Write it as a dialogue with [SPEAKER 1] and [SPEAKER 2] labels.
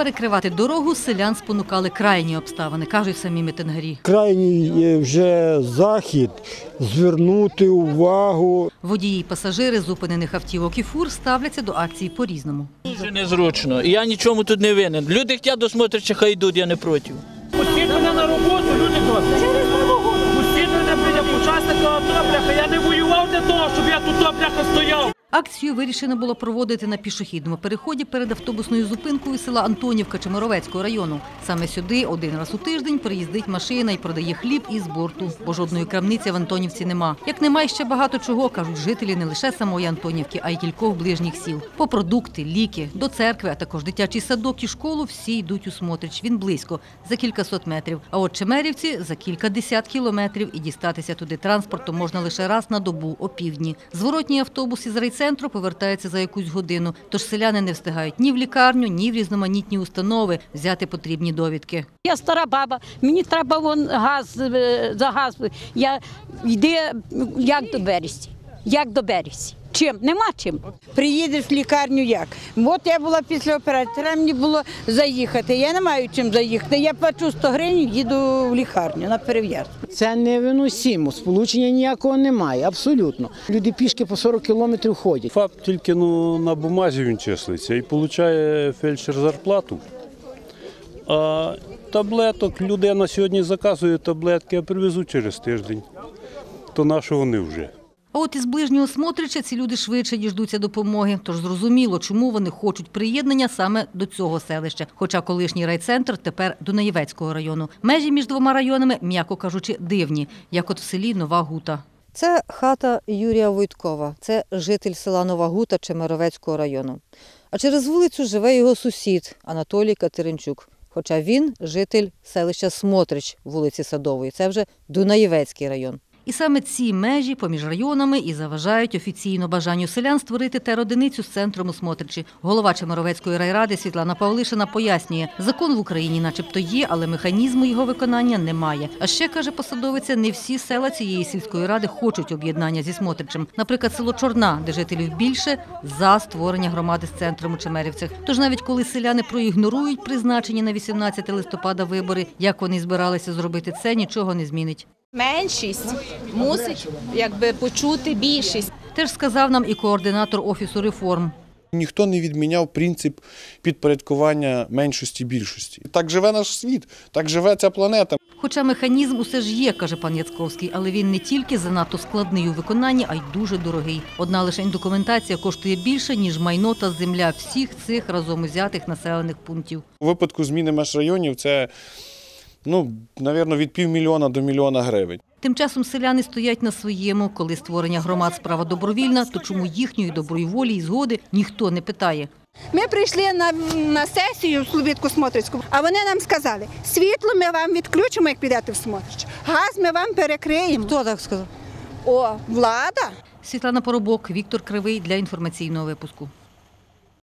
[SPEAKER 1] перекривати дорогу селян спонукали крайні обставини, кажуть самі мітингарі.
[SPEAKER 2] Крайній вже захід – звернути увагу.
[SPEAKER 1] Водії і пасажири зупинених автівок і фур ставляться до акції по-різному.
[SPEAKER 3] Дуже незручно. І я нічому тут не винен. Люди хочуть до Смотрича, хай йдуть, я не проти.
[SPEAKER 4] Пустіть мене на роботу, люди добрі. Пустіть мене біля учасника АТО, бляха. Я не воював для того, щоб я тут, бляха, стояв.
[SPEAKER 1] Акцію вирішено було проводити на пішохідному переході перед автобусною зупинкою села Антонівка Чемеровецького району. Саме сюди один раз у тиждень приїздить машина і продає хліб із борту, бо жодної крамниці в Антонівці нема. Як немає ще багато чого, кажуть жителі не лише самої Антонівки, а й кількох ближніх сіл. По продукти, ліки, до церкви, а також дитячий садок і школу всі йдуть у Смотрич. Він близько, за кількасот метрів. А от Чемерівці – за кількадесят кілометрів, і дістатися туди транспортом можна лише раз на добу, опівдні. Зворотній автобус із райцентру повертається за якусь годину, тож селяни не встигають ні в лікарню, ні в різноманітні установи взяти потрібні довідки.
[SPEAKER 5] Я стара баба, мені треба за газ. Я йду як до Березі. Як до Березі. Чим? Нема чим.
[SPEAKER 6] Приїдеш в лікарню як? От я була після операції, треба мені було заїхати. Я не маю чим заїхати. Я плачу 100 гривень, їду в лікарню на перев'язку.
[SPEAKER 7] Це невиносимо, сполучення ніякого немає, абсолютно. Люди пішки по 40 кілометрів ходять.
[SPEAKER 8] ФАП тільки на бумазі він числиться і отримує фельдшер зарплату. А таблеток, людина сьогодні заказує таблетки, а привезуть через тиждень. То на що вони вже?
[SPEAKER 1] А от із ближнього Смотрича ці люди швидше діждуться допомоги. Тож зрозуміло, чому вони хочуть приєднання саме до цього селища. Хоча колишній райцентр тепер Дунаєвецького району. Межі між двома районами, м'яко кажучи, дивні, як от в селі Нова Гута.
[SPEAKER 9] Це хата Юрія Войткова, це житель села Нова Гута Чемеровецького району. А через вулицю живе його сусід Анатолій Катеринчук. Хоча він житель селища Смотрич, вулиці Садової. Це вже Дунаєвецький район. І саме ці межі поміж районами і заважають офіційно бажанню селян створити теродиницю з центром у Смотричі. Голова Чемеровецької райради Світлана Павлишина пояснює, закон в Україні начебто є, але механізму його виконання немає. А ще, каже посадовиця, не всі села цієї сільської ради хочуть об'єднання зі Смотричем. Наприклад, село Чорна, де жителів більше, за створення громади з центром у Чемерівцях. Тож навіть коли селяни проігнорують призначені на 18 листопада вибори, як вони збиралися зробити це, нічого не змінить.
[SPEAKER 10] Меншість мусить почути більшість.
[SPEAKER 1] Теж сказав нам і координатор Офісу реформ.
[SPEAKER 11] Ніхто не відміняв принцип підпорядкування меншості більшості. Так живе наш світ, так живе ця планета.
[SPEAKER 1] Хоча механізм усе ж є, каже пан Яцковський, але він не тільки занадто складний у виконанні, а й дуже дорогий. Одна лише документація коштує більше, ніж майно та земля всіх цих разом узятих населених пунктів.
[SPEAKER 11] У випадку зміни межрайонів це, навірно, від півмільйона до мільйона гривень.
[SPEAKER 1] Тим часом селяни стоять на своєму. Коли створення громад справа добровільна, то чому їхньої доброї волі і згоди ніхто не питає.
[SPEAKER 12] Ми прийшли на сесію в Слобідку Смотрицьку, а вони нам сказали, світло ми вам відключимо, як підете в Смотрич, газ ми вам перекриємо.
[SPEAKER 9] Хто так сказав?
[SPEAKER 12] Влада.
[SPEAKER 1] Світлана Поробок, Віктор Кривий для інформаційного випуску.